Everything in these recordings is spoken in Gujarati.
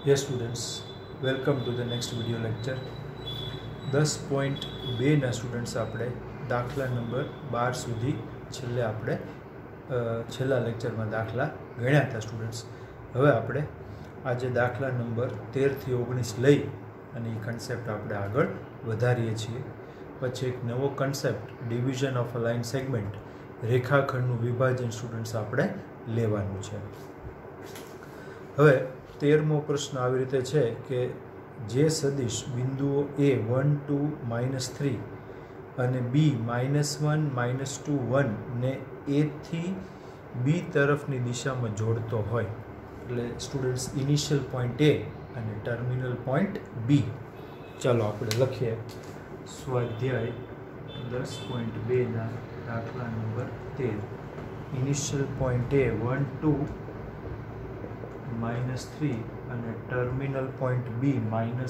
Yes students, welcome to the next video lecture. 10.2 ના સ્ટુડન્ટ્સ આપણે દાખલા નંબર 12 સુધી છેલ્લા લેક્ચરમાં દાખલા ગણ્યા હતા સ્ટુડન્ટ્સ. હવે આપણે આજે દાખલા નંબર 13 થી 19 લઈ અને એ કન્સેપ્ટ આપણે આગળ વધારીએ છીએ. પછી એક નવો concept division of a line segment, રેખાખંડનું વિભાજન સ્ટુડન્ટ્સ આપણે લેવાનું છે. હવે 13મો પ્રશ્ન આવી રીતે છે કે જે સદિશ બિંદુઓ A 1 2 -3 અને B -1 -2 1 ને A થી B તરફની દિશામાં જોડતો હોય, એટલે સ્ટુડન્ટ્સ ઇનિશિયલ પોઈન્ટ A અને ટર્મિનલ પોઈન્ટ B. ચાલો આપણે લખીએ. સ્વાધ્યાય 10.2 ના દાખલા નંબર 13. ઇનિશિયલ પોઈન્ટ A 1 2 -3 અને ટર્મિનલ પોઈન્ટ B -1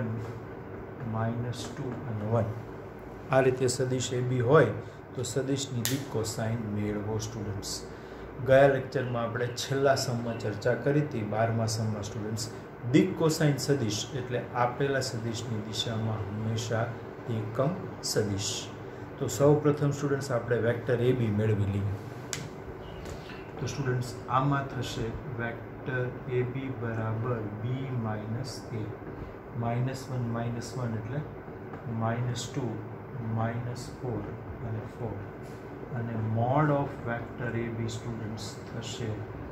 -2 અને 1. આ રીતે સદિશ AB હોય તો સદિશની દિક કોસાઇન મેળવો સ્ટુડન્ટ્સ. ગયા લેક્ચરમાં આપણે છેલ્લા સમમાં ચર્ચા કરી હતી, 12મા સમમાં સ્ટુડન્ટ્સ. દિક કોસાઇન સદિશ એટલે આપેલા સદિશની દિશામાં હંમેશા એકમ સદિશ. તો સૌ પ્રથમ સ્ટુડન્ટ્સ આપણે વેક્ટર AB મેળવી લઈએ. તો સ્ટુડન્ટ્સ આમાં થશે વેક્ટર AB બરાબર B - A, -1 -1 એટલે -2 -4 અને 4, અને mod of vector AB students થશે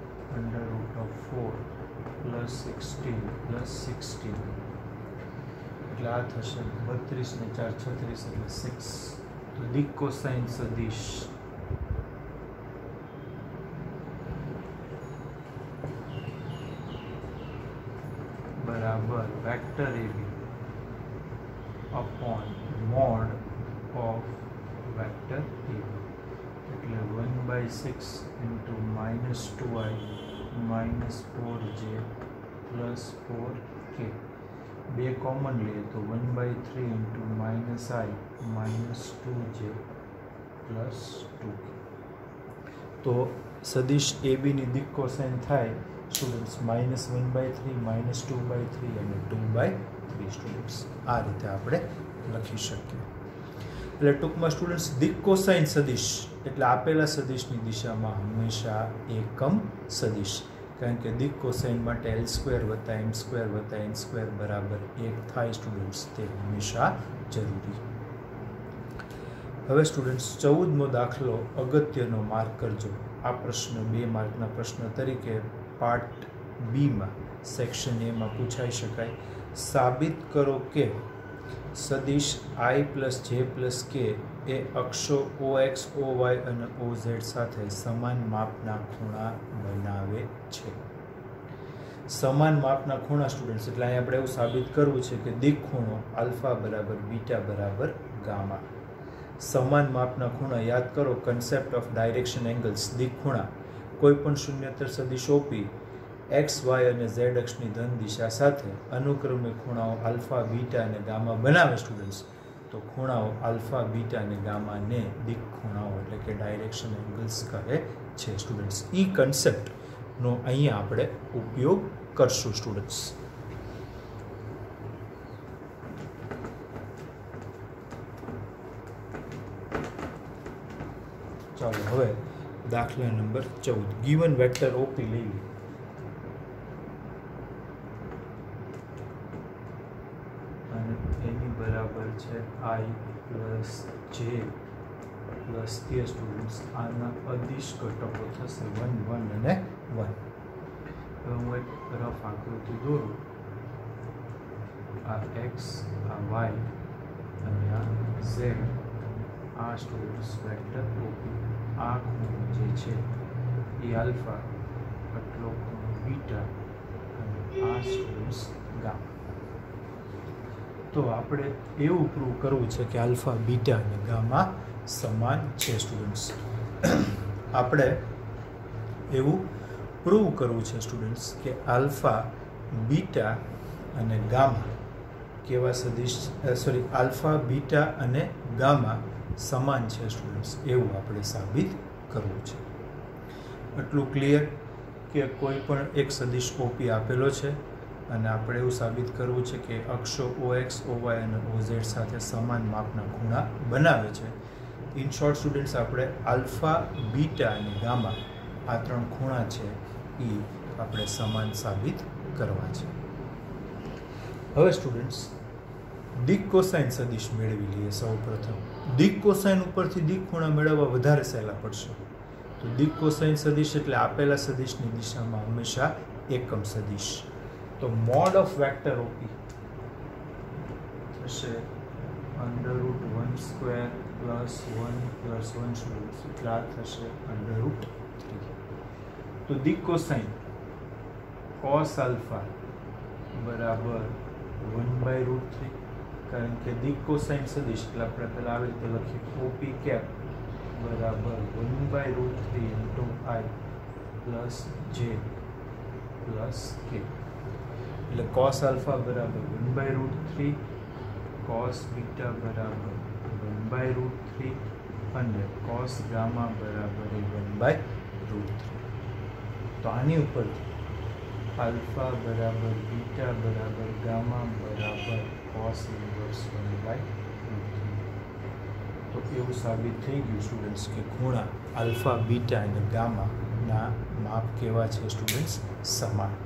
√4 +16 +16, એટલે આ થશે 32 ને 4 36 એટલે 6. તો દિક કોસાઇન સદિશ બરાબર vector AB upon mod of vector AB, એટલે 1/6 into -2i -4j +4k. બે કોમન લઈએ તો 1/3 into -i -2j +2k. તો સદિશ AB ની દિક કોસાઇન થાય સ્ટુડન્ટ્સ -1/3 -2/3 અને 2/3 સ્ટુડન્ટ્સ. આ રીતે આપણે લખી શકીએ. એટલે ટૂંકમાં સ્ટુડન્ટ્સ દિક કોસાઇન સદિશ એટલે આપેલા સદિશની દિશામાં હંમેશા એકમ સદિશ, કારણ કે દિક કોસાઇન માટે L² + M² + N² બરાબર 1 થાય સ્ટુડન્ટ્સ, તે હંમેશા જરૂરી. હવે સ્ટુડન્ટ્સ 14મો દાખલો અગત્યનો માર્ક કરજો. આ પ્રશ્ન 2 માર્કના પ્રશ્ન તરીકે પાર્ટ બીમાં સેક્શન એમાં પૂછાઈ શકાય. સાબિત કરો કે સદિશ I + J + K એ અક્ષો OX, OY અને OZ સાથે સમાન માપના ખૂણા બનાવે છે. સમાન માપના ખૂણા સ્ટુડન્ટ્સ એટલે અહીં આપણે એવું સાબિત કરવું છે કે દિક ખૂણો આલ્ફા બરાબર બીટા બરાબર ગામા. સમાન માપના ખૂણા યાદ કરો, કન્સેપ્ટ ઓફ ડાયરેક્શન એંગલ્સ. દિક ખૂણા કોઈ પણ શૂન્યતર સદિશ OP x, y અને z અક્ષની ધન દિશા સાથે અનુક્રમે ખૂણાઓ આલ્ફા, બીટા અને ગામા બનાવે સ્ટુડન્ટ્સ. તો ખૂણાઓ આલ્ફા, બીટા અને ગામાને દિક ખૂણાઓ એટલે કે ડાયરેક્શન એંગલ્સ કહે છે સ્ટુડન્ટ્સ. ઈ કન્સેપ્ટનો અહીંયા આપણે ઉપયોગ કરશું સ્ટુડન્ટ્સ. ચાલો હવે દાખલા નંબર 14. ગિવન વેક્ટર OP લઈએ. અને એની બરાબર છે I + J + K સ્ટુડન્ટ્સ. આના અદિશ ઘટકો થશે 1 1 અને 1. હવે હું એક રફ આકૃતિ દોરું. આ x, આ y અને આ z, આ સ્ટુડન્ટ્સ વેક્ટર OP. આ ખૂણો જે છે એ આલ્ફા, આટલો ખૂણો બીટા અને આ સ્ટુડન્ટ્સ ગામા. તો આપણે એવું પ્રૂવ કરવું છે કે આલ્ફા, બીટા અને ગામા સમાન છે સ્ટુડન્ટ્સ. આપણે એવું પ્રૂવ કરવું છે સ્ટુડન્ટ્સ કે આલ્ફા, બીટા અને ગામા કેવા સદિશ આલ્ફા, બીટા અને ગામા સમાન છે સ્ટુડન્ટ્સ, એવું આપણે સાબિત કરવું છે. આટલું ક્લિયર કે કોઈ પણ એક સદિશ OP આપેલો છે અને આપણે એવું સાબિત કરવું છે કે અક્ષો OX, OY અને OZ સાથે સમાન માપના ખૂણા બનાવે છે. ઇન શોર્ટ સ્ટુડન્ટ્સ, આપણે આલ્ફા, બીટા અને ગામા આ 3 ખૂણા છે એ આપણે સમાન સાબિત કરવા છે. હવે સ્ટુડન્ટ્સ, દિક કોસાઇન સદિશ મેળવી લઈએ. સૌ પ્રથમ દિક કોસાઇન ઉપરથી દિક ખૂણા મેળવવા વધારે સહેલા પડશે. તો દિક કોસાઇન સદિશ એટલે આપેલા સદિશની દિશામાં હંમેશા એકમ સદિશ. તો મોડ ઓફ વેક્ટર OP થશે √1² + 1 + 1 સ્ટુડન્ટ્સ એટલે આ થશે √3. તો દિક કોસાઇન cos આલ્ફા બરાબર 1/√3, કારણ કે દિક કોસાઇન સદિશ એટલે આપણે પહેલાં આવી રીતે લખીએ OP કેપ બરાબર 1/√3 × I + J + K. એટલે cos આલ્ફા બરાબર 1/√3, cos બીટા બરાબર 1/√3 અને cos ગામા બરાબર 1/√3. તો આની ઉપરથી આલ્ફા બરાબર બીટા બરાબર ગામા બરાબર cos ઇન્વર્સ 1/√3. તો એવું સાબિત થઈ ગયું સ્ટુડન્ટ્સ કે ખૂણા આલ્ફા, બીટા અને ગામાના માપ કેવા છે સ્ટુડન્ટ્સ? સમાન.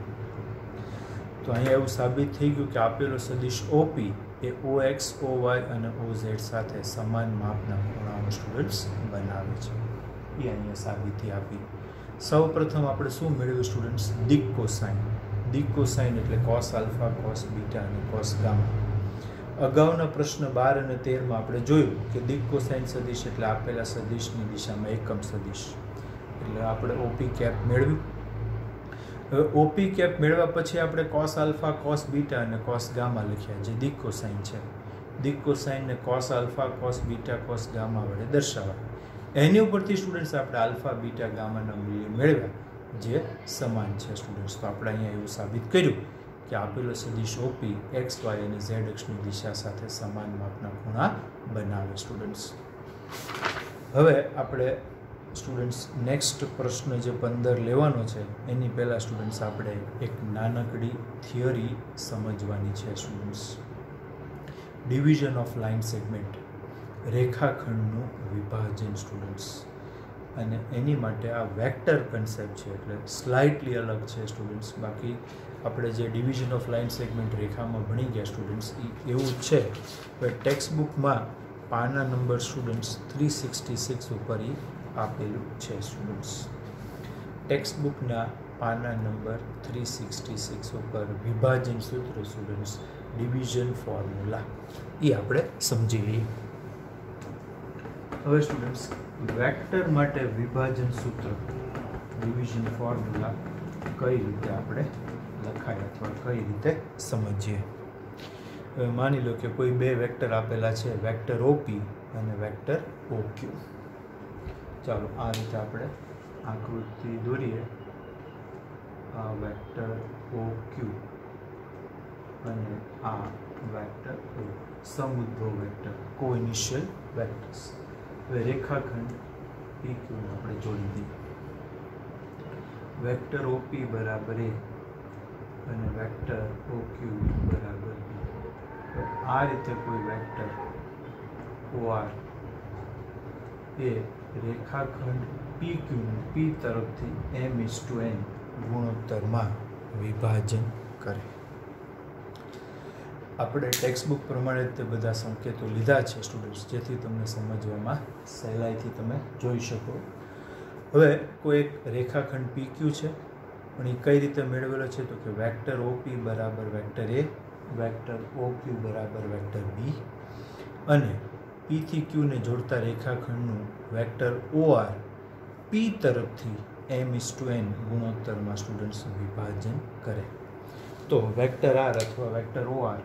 તો અહીંયા એવું સાબિત થઈ ગયું કે આપેલો સદિશ OP એ OX, OY અને OZ સાથે સમાન માપના ખૂણાઓ સ્ટુડન્ટ્સ બનાવે છે. એ અહીંયા સાબિતી આપી. સૌ પ્રથમ આપણે શું મેળવ્યું સ્ટુડન્ટ્સ? દિક કોસાઇન. દિક કોસાઇન એટલે cos આલ્ફા, cos બીટા અને cos ગામા. અગાઉના પ્રશ્ન 12 અને 13માં આપણે જોયું કે દિક કોસાઇન સદિશ એટલે આપેલા સદિશની દિશામાં એકમ સદિશ. એટલે આપણે OP કેપ મેળવ્યું. હવે OP કેપ મેળવ્યા પછી આપણે cos આલ્ફા, cos બીટા અને cos ગામા લખ્યા, જે દિક કોસાઇન છે. દિક કોસાઇનને cos alpha, cos beta, cos gamma વડે દર્શાવાય. એની ઉપરથી સ્ટુડન્ટ્સ આપણે આલ્ફા, બીટા, ગામાના મૂલ્ય મેળવ્યા, જે સમાન છે સ્ટુડન્ટ્સ. તો આપણે અહીંયા એવું સાબિત કર્યું કે આપેલો સદિશ OP x, y અને z અક્ષની દિશા સાથે સમાન માપના ખૂણા બનાવે સ્ટુડન્ટ્સ. હવે આપણે સ્ટુડન્ટ્સ નેક્સ્ટ પ્રશ્ન જે 15 લેવાનો છે એની પહેલાં સ્ટુડન્ટ્સ આપણે એક નાનકડી થિયરી સમજવાની છે students. Division of line segment, રેખાખંડનું વિભાજન સ્ટુડન્ટ્સ. અને એની માટે આ વેક્ટર કન્સેપ્ટ છે એટલે સ્લાઇટલી અલગ છે સ્ટુડન્ટ્સ. બાકી આપણે જે ડિવિઝન ઓફ લાઇન સેગમેન્ટ રેખામાં ભણી ગયા સ્ટુડન્ટ્સ એ એવું જ છે. હવે ટેક્સ્ટ બુકમાં પાના નંબર સ્ટુડન્ટ્સ 366 ઉપર એ આપેલું છે સ્ટુડન્ટ્સ. ટેક્સ્ટ બુકના પાના નંબર 366 ઉપર વિભાજન સૂત્ર સ્ટુડન્ટ્સ, ડિવિઝન ફોર્મ્યુલા એ આપણે સમજી લઈએ. હવે સ્ટુડન્ટ્સ વેક્ટર માટે વિભાજન સૂત્ર, ડિવિઝન ફોર્મ્યુલા કઈ રીતે આપણે લખાય અથવા કઈ રીતે સમજીએ. હવે માની લો કે કોઈ બે વેક્ટર આપેલા છે, વેક્ટર OP અને વેક્ટર OQ. ચાલો આ રીતે આપણે આકૃતિ દોરીએ. આ વેક્ટર OQ અને આ વેક્ટર O, સમુદ્ભવ વેક્ટર, કોઇનિશિયલ વેક્ટર્સ. હવે રેખાખંડ PQ ને આપણે જોડી દઈએ. વેક્ટર OP બરાબર A અને વેક્ટર OQ બરાબર B. આ રીતે કોઈ વેક્ટર OR એ રેખાખંડ PQ નું P તરફથી m:n ગુણોત્તરમાં વિભાજન કરે. આપણે ટેક્સ્ટબુક પ્રમાણે તે બધા સંકેતો લીધા છે સ્ટુડન્ટ્સ, જેથી તમને સમજવામાં સહેલાઈથી તમે જોઈ શકો. હવે કોઈ એક રેખાખંડ PQ છે, પણ એ કઈ રીતે મેળવેલો છે તો કે વેક્ટર OP બરાબર વેક્ટર A, વેક્ટર OQ બરાબર વેક્ટર B અને P થી Q ને જોડતા રેખાખંડનું વેક્ટર OR P તરફથી m:n ગુણોત્તરમાં સ્ટુડન્ટ્સ વિભાજન કરે. તો વેક્ટર R અથવા વેક્ટર OR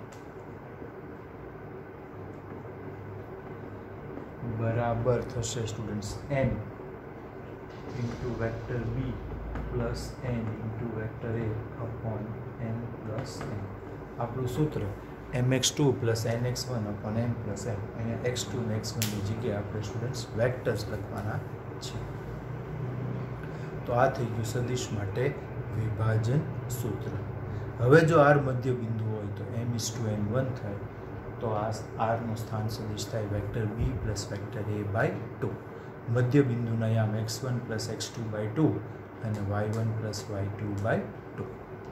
બરાબર થશે students n into vector B plus n into vector A upon n plus n. આપણું સૂત્ર mx2 plus nx1 upon n plus n. અહીંયા x2 અને x1ની જગ્યાએ આપણે સ્ટુડન્ટ્સ વેક્ટર્સ લખવાના છે. તો આ થઈ ગયું સદિશ માટે વિભાજન સૂત્ર. હવે જો આર મધ્ય બિંદુ હોય તો m:n1 થાય, તો આ આરનો સ્થાન સદિશ થાય vector b plus vector a by 2. મધ્ય બિંદુના યામ x1 પ્લસ x2 બાય 2 અને y1 પ્લસ y2 બાય 2.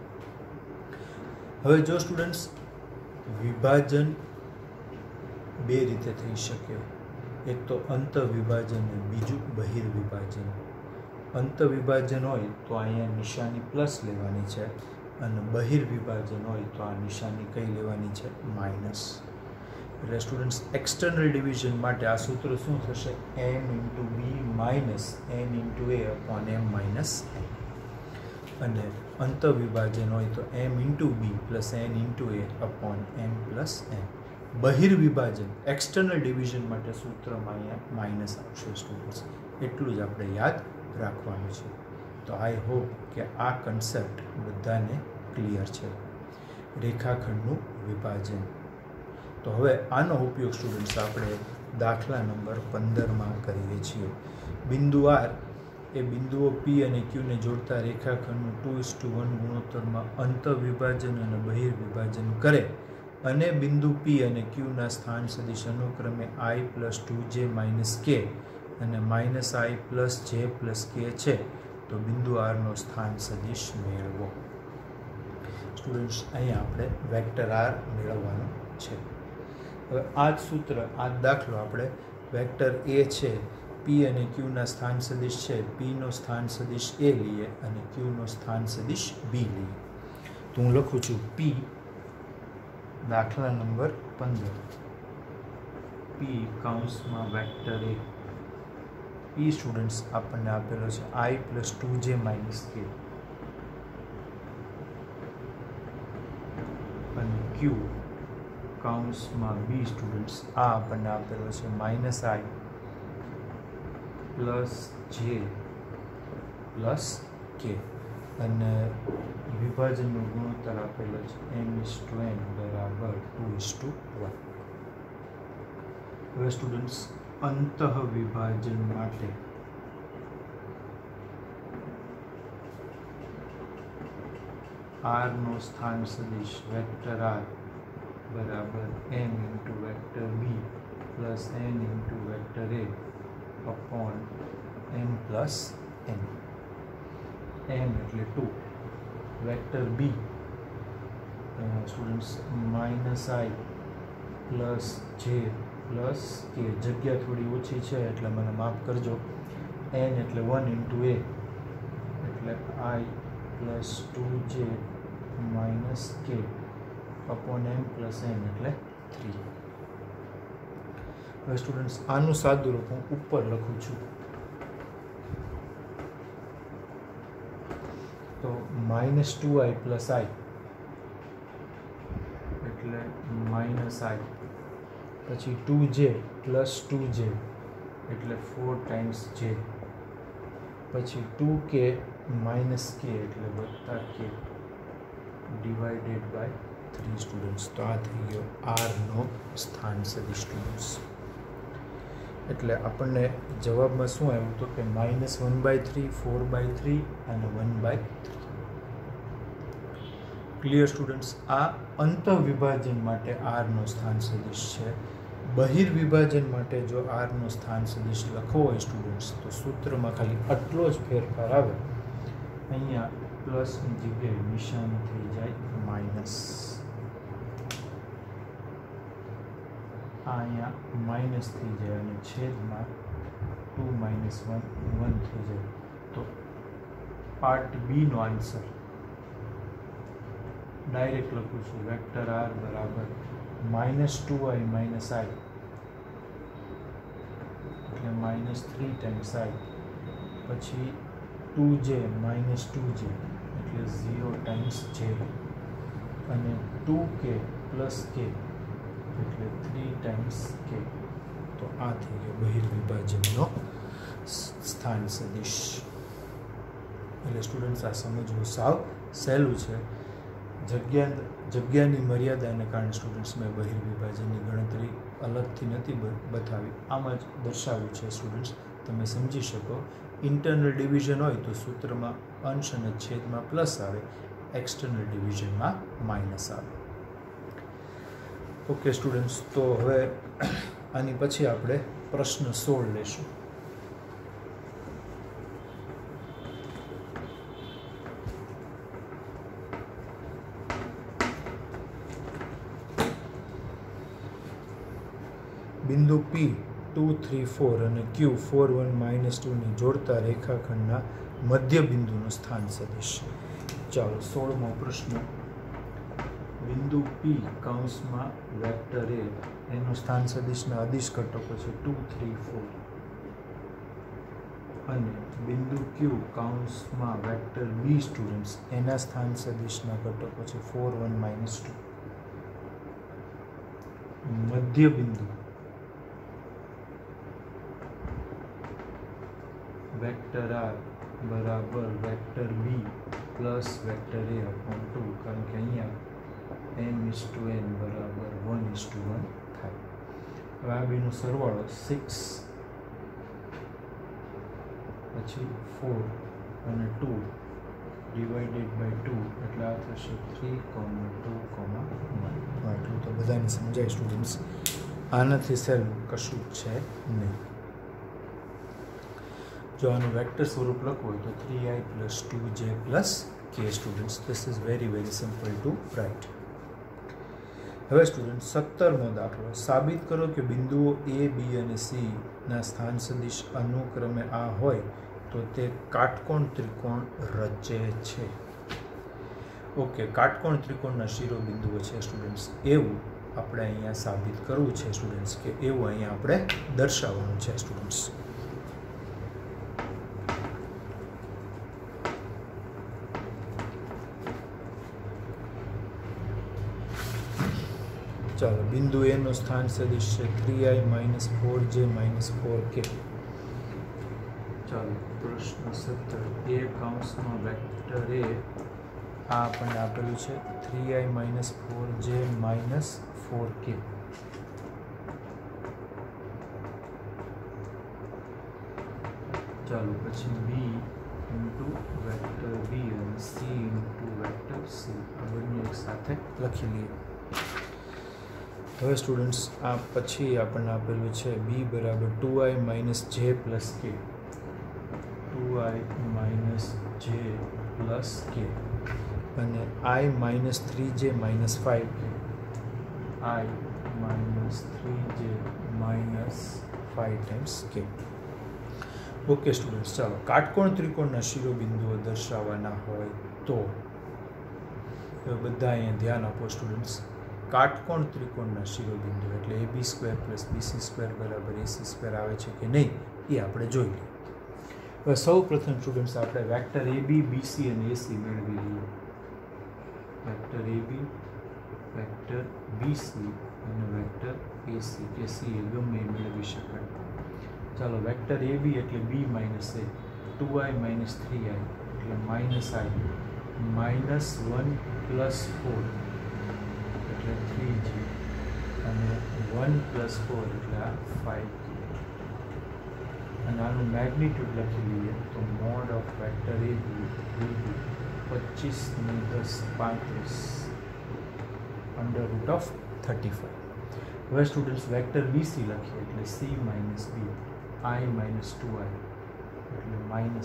હવે જો સ્ટુડન્ટ્સ વિભાજન બે રીતે થઈ શકે, એક તો અંત વિભાજન અને બીજું બહિર્વિભાજન. અંત વિભાજન હોય તો અહીંયા નિશાની પ્લસ લેવાની છે, અને બહિર્વિભાજન હોય તો આ નિશાની કઈ લેવાની છે? માઇનસ. એટલે સ્ટુડન્ટ્સ એક્સટર્નલ ડિવિઝન માટે આ સૂત્ર શું થશે? m into B minus n into a upon m minus n. અને અંત વિભાજન હોય તો m into B plus n into a upon m plus n. બહિર્વિભાજન એક્સટર્નલ ડિવિઝન માટે સૂત્રમાં અહીંયા માઇનસ આવશે સ્ટુડન્ટ્સ. એટલું જ આપણે યાદ રાખવાનું છે. તો આઈ હોપ કે આ કન્સેપ્ટ બધાને ક્લિયર છે. રેખાખંડનું વિભાજન. તો હવે આનો ઉપયોગ સ્ટુડન્ટ્સ આપણે દાખલા નંબર 15માં કરીએ છીએ. બિંદુ આર એ બિંદુઓ પી અને ક્યુને જોડતા રેખાખંડનું 2:1 ગુણોત્તરમાં અંત વિભાજન અને બહિર્વિભાજન કરે અને બિંદુ પી અને ક્યુના સ્થાન સદિશ અનુક્રમે i plus 2j minus K અને minus i plus J plus K છે, તો બિંદુ આરનો સ્થાન સદિશ મેળવો. સ્ટુડન્ટ્સ અહીંયા આપણે વેક્ટર આર મેળવવાનો છે. હવે આ જ સૂત્ર, આ જ દાખલો આપણે વેક્ટર એ છે, પી અને ક્યુના સ્થાન સદિશ છે, પીનો સ્થાન સદિશ એ લઈએ અને ક્યુનો સ્થાન સદિશ બી લઈએ. તો હું લખું છું પી, દાખલા નંબર 15, પી કૌંસમાં વેક્ટર એ. પી સ્ટુડન્ટ્સ આપણને આપેલો છે i plus 2j minus K અને ક્યુ કૌંસમાં બી સ્ટુડન્ટ્સ આ આપણને આપેલો છે minus i plus J plus K અને વિભાજનનો ગુણોત્તર આપેલો છે m:n બરાબર 2:1. હવે સ્ટુડન્ટ્સ અંતઃ વિભાજન માટે આરનો સ્થાન સદિશ વેક્ટર આર બરાબર m into vector B plus n into vector A upon m plus n. m એટલે 2, vector B students minus i plus J plus K, જગ્યા થોડી ઓછી છે એટલે મને માફ કરજો. n એટલે 1 ઇન્ટુ a એટલે i plus 2j minus K upon m plus n એટલે 3. હવે સ્ટુડન્ટ્સ આનું સાદું રૂપ હું ઉપર લખું છું. તો માઇનસ 2i પ્લસ i એટલે માઇનસ i, પછી 2j પ્લસ 2j એટલે 4 ટાઈમ્સ j, પછી 2k માઇનસ k એટલે વત્તા k ડિવાઇડેડ બાય 3 સ્ટુડન્ટ્સ. તો આ થઈ ગયો આરનો સ્થાન સદિશ સ્ટુડન્ટ્સ. એટલે આપણને જવાબમાં શું આવ્યું તો કે -1/3, 4/3 અને 1/3. Clear students? આ અંત વિભાજન માટે આરનો સ્થાન સદિશ છે. બહિર્વિભાજન માટે જો આરનો સ્થાન સદિશ લખવો હોય સ્ટુડન્ટ્સ તો સૂત્રમાં ખાલી આટલો જ ફેરફાર આવે. અહીંયા પ્લસની જગ્યાએ નિશાની થઈ જાય માઇનસ. અહીંયા માઇનસ થઈ જાય અને છેદમાં 2 - 1 થઈ જાય. તો પાર્ટ બી નો આન્સર ડાયરેક્ટ લખું છું વેક્ટર આર બરાબર -2i માઇનસ i એટલે -3 ટાઈમ્સ i, પછી 2j માઇનસ 2j એટલે 0 ટાઈમ્સ j અને 2k પ્લસ k એટલે 3 ટાઈમ્સ k. તો આ થઈ ગયો બહિર્વિભાજનનો સ્થાન સદિશ. એટલે સ્ટુડન્ટ્સ આ સમજવું સાવ સહેલું છે. જગ્યાની મર્યાદાને કારણે સ્ટુડન્ટ્સ મેં બહિર્વિભાજનની ગણતરી અલગથી નથી બતાવી, આમાં જ દર્શાવ્યું છે સ્ટુડન્ટ્સ, તમે સમજી શકો. ઇન્ટરનલ ડિવિઝન હોય તો સૂત્રમાં અંશ અને છેદમાં પ્લસ આવે, एक्सटर्नल डिविजन में माइनस आवे। ओके स्टूडेंट्स, तो हवे आनी पछी आपणे प्रश्न 16 लेशुं। बिंदु P 2, 3, 4 અને Q 4, 1, -2 ની જોડતા રેખાખંડના મધ્ય બિંદુનું સ્થાન સદિશ। ચાલો 16મો પ્રશ્ન। बिंदु P કૌંસમાં વેક્ટર A એનો સ્થાન સદિશના અદિશ ઘટકો છે 2, 3, 4 અને બિંદુ Q કૌંસમાં વેક્ટર B સ્ટુડન્ટ્સ એના સ્થાન સદિશના ઘટકો છે 4, 1, -2। મધ્ય બિંદુ वेक्टर R बराबर vector B plus vector A upon 2 कारण के अहींया m/n बराबर 1:1 थाय। हवे आ बेनो सरवाळो 6 પછી 4 અને 2 ડિવાइडेड बाय 2 એટલે આ થશે 3, 2, 1। આટલું તો બધાને સમજાય સ્ટુડન્ટ્સ। આનાથી સહેલું કશું જ છે નહીં। जो आनु वेक्टर स्वरूप लखो तो 3i + 2j + k students. This is very simple to write. हवे स्टूडेंट 17मो दाखलो। साबित करो कि बिंदुओं A, B और C ना स्थान सदिश अनुक्रमे आ होय तो ते काटकोण त्रिकोण रचे छे। ओके, काटकोण त्रिकोणना शिरोबिंदुओ छे स्टूडेंट्स। एवुं आपणे अहींया साबित करवुं छे स्टूडेंट्स के एवुं अहींया आपणे दर्शाववानुं छे स्टूडेंट्स। चलो बिंदु ए नो स्थान सदिश है 3i - 4j - 4k। चलो प्रश्न 17 ए कौंस में वेक्टर ए आ आपने आपेलू है 3i - 4j - 4k। चलो पछी b इंटू वेक्टर b और c इंटू वेक्टर c आ बने एक साथे लखी लीए। હવે સ્ટુડન્ટ્સ આ પછી આપણને આપેલું છે b બરાબર 2i - j + k 2i - j + k અને i - 3j - 5k i - 3j - 5 times k। Okay students, चलो काटकोण त्रिकोणના શિરોબિંદુઓ દર્શાવવાના હોય તો બધા અહીંયા ધ્યાન આપો સ્ટુડન્ટ્સ। काटकोण त्रिकोणना शिरोबिंदु एटले AB² + BC² बराबर AC² आवे छे के नहीं ये आपणे जोई लईए। हवे सौ प्रथम स्टूडेंट्स आपणे वेक्टर AB, BC અને AC मेळवी लईए। वेक्टर AB, वेक्टर BC અને वेक्टर AC के C એ ગમે એ મેળવી શકાય। ચાલો વેક્ટર AB એટલે B - A 2i - 3i એટલે -i -1 + 4 એટલે 3j અને 1 + 4 એટલે 5k અને આનું મેગ્નિટ્યુડ લખી લઈએ તો mod of vector AB will be 25 ને 10 35 √35। હવે સ્ટુડન્ટ્સ વેક્ટર BC લખીએ એટલે C - B I - 2i એટલે -i -3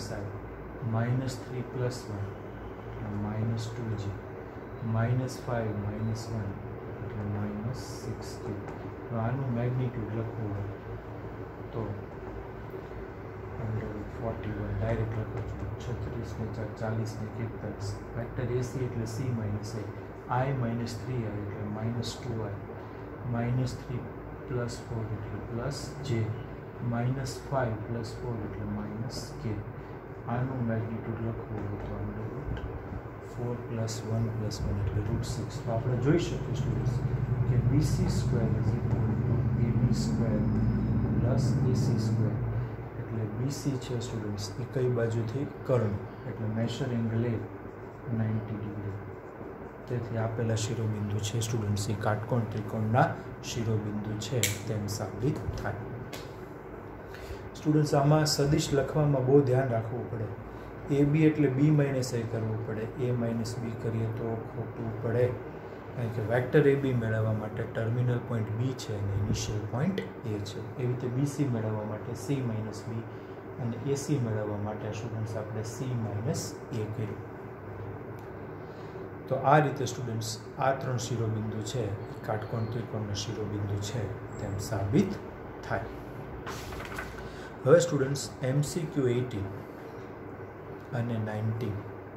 + 1 એટલે -2j -5 - 1 એટલે -6k। તો આનું મેગ્નિટ્યુડ લખવું હોય તો 41 ડાયરેક્ટ લખો છો 36 ને 4 40 ને 41। વેક્ટર AC એટલે C - A I - 3i એટલે -2i -3 + 4 એટલે +j -5 + 4 એટલે -k। આનું મેગ્નિટ્યુડ લખવું હોય તો √4 + 1 + 1 એટલે √6। તો આપણે જોઈ શકીએ સ્ટુડન્ટ્સ કે BC² = AB² + AC² એટલે BC છે સ્ટુડન્ટ્સ એ કઈ બાજુથી કર્ણ એટલે મેશર એંગલ એ 90 ડિગ્રી। તેથી આપેલા શિરોબિંદુ છે સ્ટુડન્ટ્સ એ કાટકોણ ત્રિકોણના શિરોબિંદુ છે તેમ સાબિત થાય। સ્ટુડન્ટ્સ આમાં સદિશ લખવામાં બહુ ધ્યાન રાખવું પડે। ए बी एटले बी माइनस ए करवू पड़े, ए माइनस बी करिए तो खोटू पड़े, कारण के वेक्टर ए बी मेळववा माटे टर्मिनल पॉइंट बी है अने इनिशियल पॉइंट ए है। एवी रीते बी सी मेळववा माटे सी माइनस बी अने ए सी मेळववा माटे स्टूडेंट्स आपणे सी माइनस ए कर्युं। तो आ रीते स्टूडेंट्स आ त्रण शिरोबिंदु है काटकोण त्रिकोणना शिरोबिंदु है तेम साबित थाय। हवे स्टूडेंट्स MCQ 18 અને 19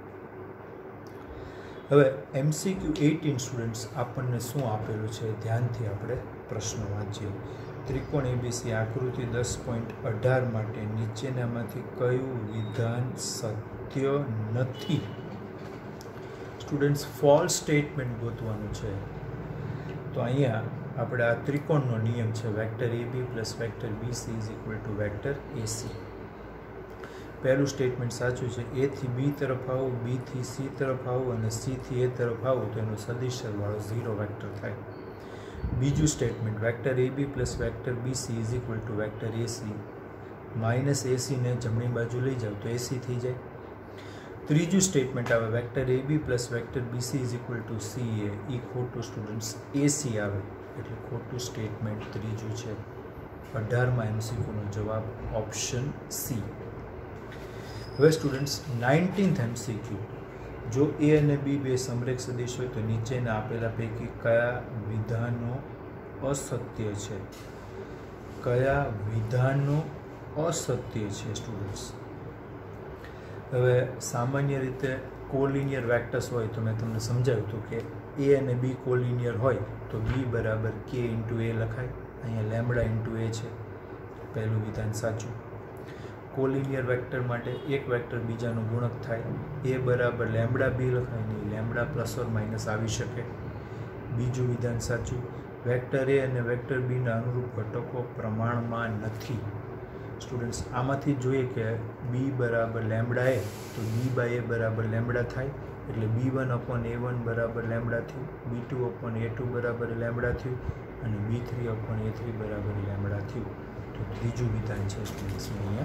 હવે MCQ 18 સ્ટુડન્ટ્સ આપણને શું આપેલું છે ધ્યાનથી આપણે પ્રશ્નો વાંચીએ। ત્રિકોણ ABC આકૃતિ 10.18 માટે નીચેનામાંથી કયું વિધાન સત્ય નથી? સ્ટુડન્ટ્સ ફોલ્સ સ્ટેટમેન્ટ ગોતવાનું છે। તો અહીંયા આપણે આ ત્રિકોણનો નિયમ છે vector AB plus vector BC is equal to vector AC। पहलू स्टेटमेंट साचू है ए थी बी तरफ आओ, बी थी सी तरफ आओ और सी थी ए तरफ आओ तो एनो सदिश सरवाळो 0 वेक्टर थाय। बीजू statement vector A B plus vector B C is equal to vector A C minus A C ने जमणी बाजू लई जाओ तो ए सी थी जाए। त्रीजू स्टेटमेंट आवे vector A B plus vector B C is equal to C A ई खोटू स्टूडेंट्स ए सी आवे एटले खोटू स्टेटमेंट त्रीजू है। 18 में MCQ नो जवाब ऑप्शन सी। હવે સ્ટુડન્ટ્સ 19th MCQ જો એ અને બી બે સમરેખ સદિશ હોય તો નીચેના આપેલા પૈકી કયા વિધાનો અસત્ય છે? કયા વિધાનો અસત્ય છે સ્ટુડન્ટ્સ? હવે સામાન્ય રીતે કોલિનિયર વેક્ટર્સ હોય તો મેં તમને સમજાવ્યું હતું કે એ અને બી કોલિનિયર હોય તો બી બરાબર કે ઇન્ટુ એ લખાય। અહીંયા લેમ્બડા ઇન્ટુ એ છે, પહેલું વિધાન સાચું। कोलिनियर वेक्टर माटे एक वेक्टर बीजानु गुणक थाय, ए बराबर लेम्बडा बी लखाय नहीं, लेम्बडा प्लस और माइनस आवी शके। बीजू विधान साचू वेक्टर ए अने वेक्टर बी ना अनुरूप घटको प्रमाणमां नथी। स्टूडेंट्स आमांथी जोईए के बी बराबर लेम्बडा ए तो बी बाय ए बराबर लेम्बडा थाय एटले B1 अपॉन A1 बराबर लेम्बडा थयुं, B2 अपॉन A2 बराबर लेम्बडा थयुं अने B3 अपॉन A3 बराबर लेम्बडा थयुं। तो त्रीजू विधान छे स्टूडेंट्स अहींया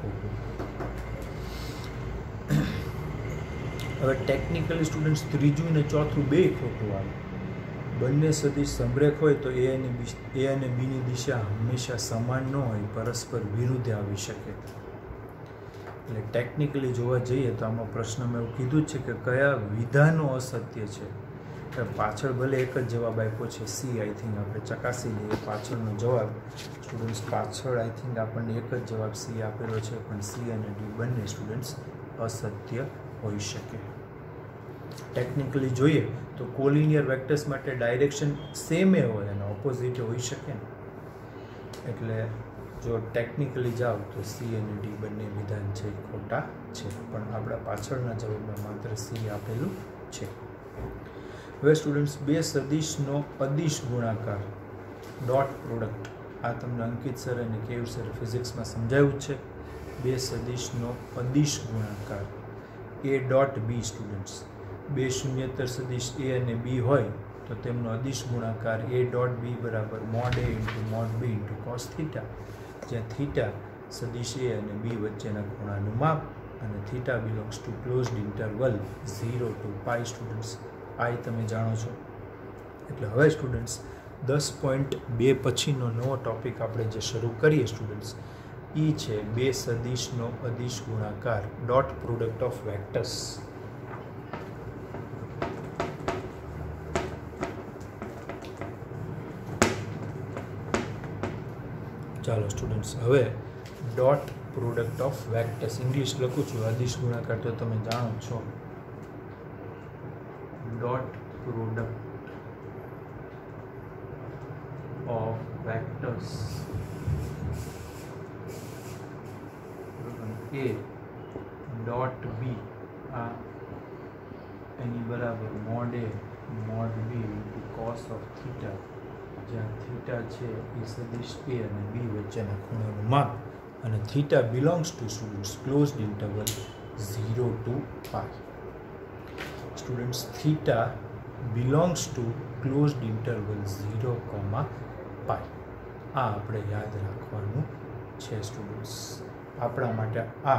હવે ટેકનિકલી સ્ટુડન્ટ્સ ત્રીજું ને ચોથું બે ખોટું આવે। બંને સદિશ સમરેખ હોય તો એ અને બીની દિશા હંમેશા સમાન ન હોય, પરસ્પર વિરુદ્ધ આવી શકે। એટલે ટેકનિકલી જોવા જઈએ તો આમાં પ્રશ્નમાં એવું કીધું છે કે કયા વિધાનો અસત્ય છે। પાછળ ભલે એક જ જવાબ આપ્યો છે સી, આઈ થિંક આપણે ચકાસી લઈએ પાછળનો જવાબ। સ્ટુડન્ટ્સ પાછળ આઈ થિંક આપણને એક જ જવાબ સી આપેલો છે, પણ સી અને ડી બંને સ્ટુડન્ટ્સ અસત્ય હોઈ શકે। ટેકનિકલી જોઈએ તો કોલિનિયર વેક્ટર્સ માટે ડાયરેક્શન સેમ એ હોય અને ઓપોઝિટ હોઈ શકે ને, એટલે જો ટેકનિકલી જાઓ તો સી અને ડી બંને વિધાન છે ખોટા છે, પણ આપણા પાછળના જવાબમાં માત્ર સી આપેલું છે। હવે સ્ટુડન્ટ્સ બે સદિશનો અદિશ ગુણાકાર ડોટ પ્રોડક્ટ આ તમને અંકિત સર અને કેવ સર ફિઝિક્સમાં સમજાવ્યું છે। બે સદિશનો અદિશ ગુણાકાર એ ડોટ બી સ્ટુડન્ટ્સ બે શૂન્યતર સદિશ એ અને બી હોય તો તેમનો અદિશ ગુણાકાર એ ડોટ બી બરાબર mod A into mod B into cos theta, જ્યાં થીટા સદિશ એ અને બી વચ્ચેના ખૂણાનું માપ અને theta belongs to closed interval 0 to pi students આ તમે જાણો છો। એટલે હવે સ્ટુડન્ટ્સ 10.2 પછીનો નવો ટોપિક આપણે જે શરૂ કરીએ સ્ટુડન્ટ્સ એ છે બે સદિશનો અદિશ ગુણાકાર ડોટ પ્રોડક્ટ ઓફ વેક્ટર્સ। ચાલો સ્ટુડન્ટ્સ હવે dot product of vectors English લખું છું, અદિશ ગુણાકાર તો તમે જાણો છો। Dot product of vectors A dot B आ एनी बराबर mod A mod B into cos of theta, जहाँ थीटा है ये सदिश ए और बी वच्चेना खूणानुं माप અને theta belongs to students closed interval 0 to pi. Students theta belongs to closed interval 0, pi आ આપણે યાદ રાખવાનું છે સ્ટુડન્ટ્સ। આપણા માટે આ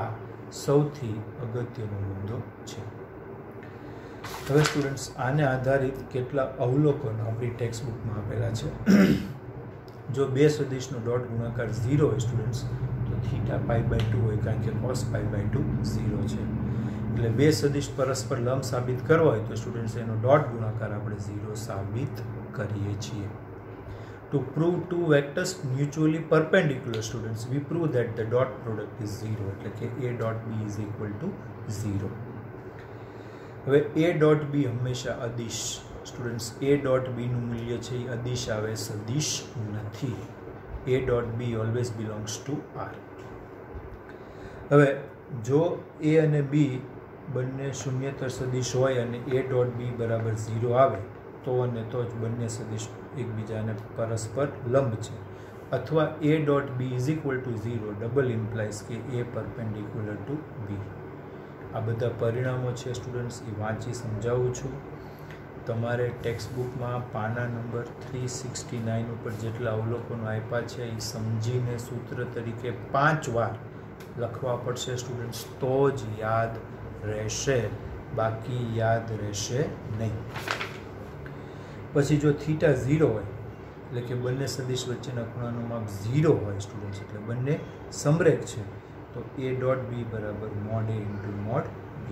સૌથી અગત્યનો મુદ્દો છે. હવે સ્ટુડન્ટ્સ, આને આધારિત કેટલા અવલોકનો આપણી ટેક્સ્ટ બુકમાં આપેલા છે. જો બે સદિશનો ડોટ ગુણાકાર 0 હોય સ્ટુડન્ટ્સ, તો થીટા પાઈ બાય 2 હોય, કારણ કે કોસ પાઈ બાય 2 0 છે. એટલે બે સદિશ પરસ્પર લંબ સાબિત કરવા હોય તો સ્ટુડન્ટ્સ એનો ડોટ ગુણાકાર આપણે 0 સાબિત કરીએ છીએ. To prove two vectors mutually perpendicular, students, we prove that the dot product is 0, એટલે કે a dot b is equal to 0. હવે a dot b હંમેશા અદિશ. સ્ટુડન્ટ્સ, a dot b નું મૂલ્ય છે એ અદિશ આવે, સદિશ નથી. a dot b always belongs to R. હવે જો a અને b બંને શૂન્યતર સદિશ હોય અને a dot b બરાબર 0 આવે તો અને તો જ બંને સદિશ એકબીજાને પરસ્પર લંબ છે. અથવા a dot b is equal to 0 double implies કે a પરપેન્ડિક્યુલર ટુ b. આ બધા પરિણામો છે સ્ટુડન્ટ્સ, એ વાંચી સમજાવું છું. તમારે ટેક્સ્ટ બુકમાં પાના નંબર 369 ઉપર જેટલા અવલોકનો આપ્યા છે એ સમજીને સૂત્ર તરીકે 5 વાર લખવા પડશે સ્ટુડન્ટ્સ, તો જ યાદ રહેશે, બાકી યાદ રહેશે નહીં. પછી જો થીટા 0 હોય, એટલે કે બંને સદિશ વચ્ચેના ખૂણાનું માપ 0 હોય સ્ટુડન્ટ્સ, એટલે બંને સમરેખ છે, તો a ડોટ b બરાબર mod a into mod b.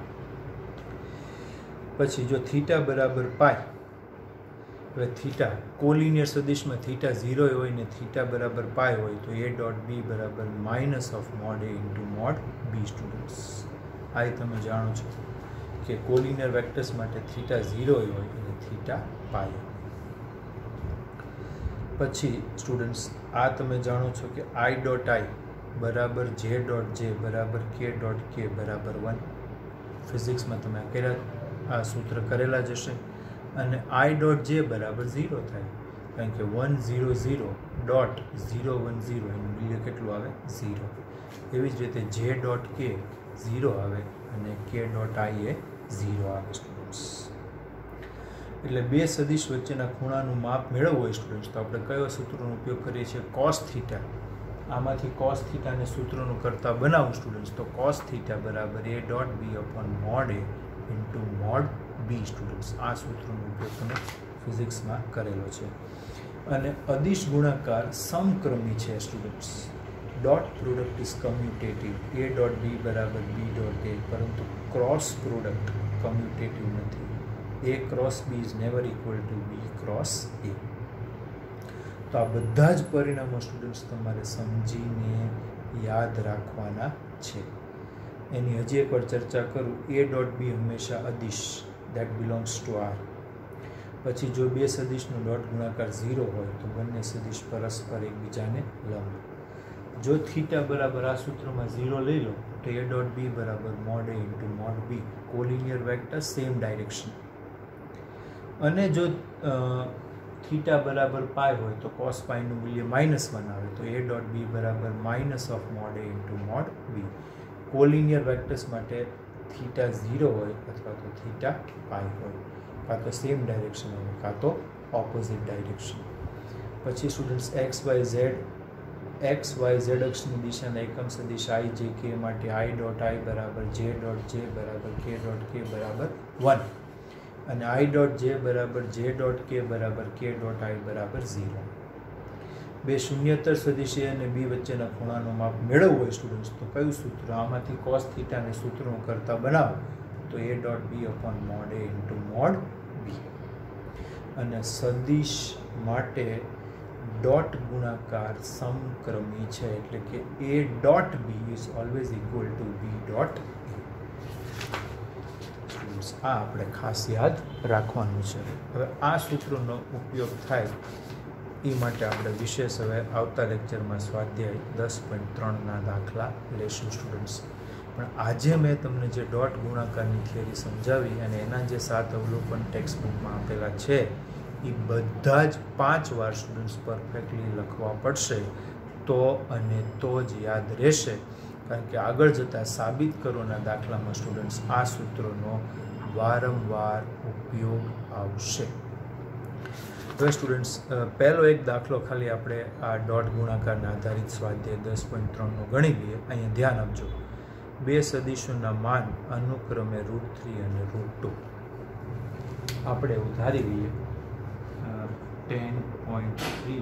પછી જો થીટા બરાબર પાઈ, હવે થીટા કોલિનિયર સદિશમાં થીટા 0 હોય ને થીટા બરાબર પાઈ હોય તો a ડોટ b બરાબર minus of mod a into mod b students. આ તમે જાણો છો કે કોલિનિયર વેક્ટર્સ માટે થીટા 0 હોય અને થીટા પાઈ. પછી સ્ટુડન્ટ્સ, આ તમે જાણો છો કે i ડોટ i બરાબર j ડોટ j બરાબર k ડોટ k બરાબર 1. ફિઝિક્સમાં તમે આ સૂત્ર કરેલા જ હશે. અને i ડોટ j બરાબર 0 થાય, કારણ કે 100 ડોટ 010 એનું મૂલ્ય કેટલું આવે? 0. એવી જ રીતે j ડોટ k 0 આવે અને k ડોટ i એ 0 આવે સ્ટુડન્ટ્સ. એટલે બે સદિશ વચ્ચેના ખૂણાનું માપ મેળવવું હોય સ્ટુડન્ટ્સ, તો આપણે કયો સૂત્રનો ઉપયોગ કરીએ છીએ? Cos theta. આમાંથી કોસ થીટાને સૂત્રનું કરતા બનાવું સ્ટુડન્ટ્સ, તો કોસ થીટા બરાબર a dot b upon mod a into mod b students. આ સૂત્રનો ઉપયોગ તમે ફિઝિક્સમાં કરેલો છે. અને અદિશ ગુણાકાર સમક્રમી છે students. Dot product is commutative. a dot b બરાબર b ડોટ a, પરંતુ ક્રોસ પ્રોડક્ટ કમ્યુટેટિવ નથી. a cross b is never equal to b cross a. તો આ બધા જ પરિણામો સ્ટુડન્ટ્સ તમારે સમજીને યાદ રાખવાના છે. એની હજી એકવાર ચર્ચા કરું. a ડોટ b હંમેશા અદિશ, દેટ બિલોંગ્સ ટુ R. પછી જો બે સદિશનો ડોટ ગુણાકાર 0 હોય તો બંને સદિશ પરસ્પર એકબીજાને લંબ. જો થીટા બરાબર આ સૂત્રમાં 0 લઈ લો તો a ડોટ b બરાબર mod a into mod b, collinear vector, same direction. અને જો થીટા બરાબર પાઈ હોય તો કોસ પાઈનું મૂલ્ય -1 આવે, તો a ડોટ b બરાબર minus of mod a into mod b. Collinear vectors માટે થીટા 0 હોય અથવા તો થીટા પાઈ હોય, કાં તો સેમ ડાયરેક્શન હોય કાં તો ઓપોઝિટ ડાયરેક્શન. પછી સ્ટુડન્ટ્સ એક્સ વાય ઝેડ અક્ષની દિશાના એકમ સદિશ i j k માટે i ડોટ i બરાબર j ડોટ j બરાબર k ડોટ k બરાબર 1 અને i ડોટ j બરાબર j ડોટ k બરાબર k ડોટ i બરાબર 0. બે શૂન્યતર સદિશ a અને b વચ્ચેના ખૂણાનો માપ મેળવવું હોય સ્ટુડન્ટ્સ, તો કયું સૂત્ર? આમાંથી કોસ થીટાને સૂત્રનું કરતા બનાવો તો a dot b upon mod a into mod b. અને સદિશ માટે ડોટ ગુણાકાર સમક્રમી છે, એટલે કે a dot b is always equal to b dot a. આ આપણે ખાસ યાદ રાખવાનું છે. હવે આ સૂત્રનો ઉપયોગ થાય એ માટે આપણે વિશેષ હવે આવતા લેક્ચરમાં સ્વાધ્યાય 10.3ના દાખલા લેશું સ્ટુડન્ટ્સ. પણ આજે મેં તમને જે ડોટ ગુણાકારની થિયરી સમજાવી અને એના જે 7 અવલોકન ટેક્સ્ટ બુકમાં આપેલા છે એ બધા જ 5 વાર સ્ટુડન્ટ્સ પરફેક્ટલી લખવા પડશે, તો અને તો જ યાદ રહેશે. કારણ કે આગળ જતાં સાબિત કરોના દાખલામાં સ્ટુડન્ટ્સ આ સૂત્રોનો વારંવાર ઉપયોગ આવશે. હવે સ્ટુડન્ટ્સ, પહેલો એક દાખલો ખાલી આપણે આ ડોટ ગુણાકારના આધારિત સ્વાધ્યાય 10.3નો ગણી લઈએ. અહીંયા ધ્યાન આપજો બે સદિશોના માન અનુક્રમે √3 અને √2. આપણે એવું ધારી લઈએ 10.3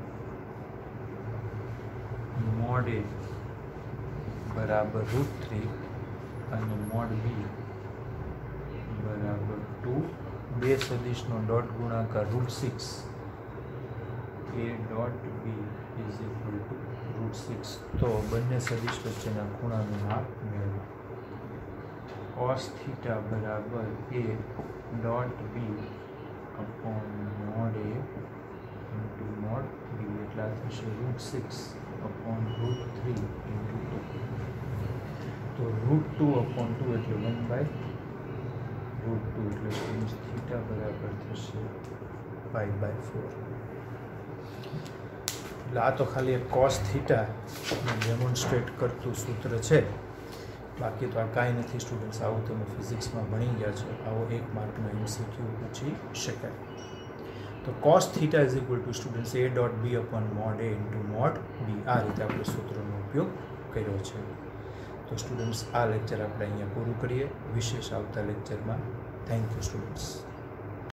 mod A બરાબર √3 અને mod B બરાબર 2. બે સદિશનો ડોટ ગુણાકાર √6 A dot B is equal to √6. તો બંને સદિશ વચ્ચેના ખૂણાનું માપ મેળવો. cos થીટા બરાબર A dot B upon mod A into mod B એટલે આ થશે √6 અપોન √3 ઇન્ટુ 2. તો √2 અપોન 2 એટલે 1/√2 એટલે સ્ટુડન્ટ્સ થીટા બરાબર થશે π/4. એટલે આ તો ખાલી એક કોસ થીટા ડેમોન્સ્ટ્રેટ કરતું સૂત્ર છે. બાકી તો આ કાંઈ નથી સ્ટુડન્ટ્સ. આવું તમે ફિઝિક્સમાં ભણી ગયા છો. આવો 1 માર્કનો MCQ પૂછી શકાય. તો cos theta is equal to students A dot B upon mod A into mod B. આ રીતે આપણે સૂત્રનો ઉપયોગ કર્યો છે. તો સ્ટુડન્ટ્સ આ લેક્ચર આપણે અહીંયા પૂરું કરીએ. વિશેષ આવતા લેક્ચરમાં. Thank you students.